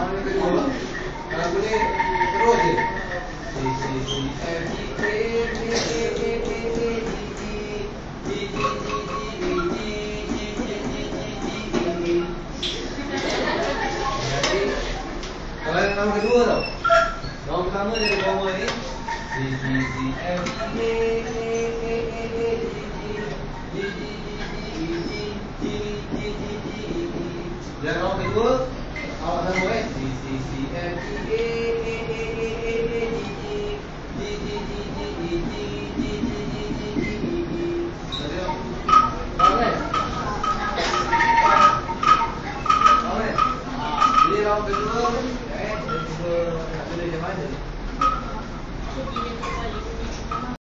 Kalau yang kedua, kalau boleh terus je. C, C, C, F, G, A, A, A, A, A, A, D, D, D, D, D, D, D, Jadi, kalau yang nama kedua tau, nama pertama dari bawah ni C, C, C, F, G, A, A, A, A, A, D, D, D, D, D, D, D, D, D, D, D. Dan nama kedua, awak sama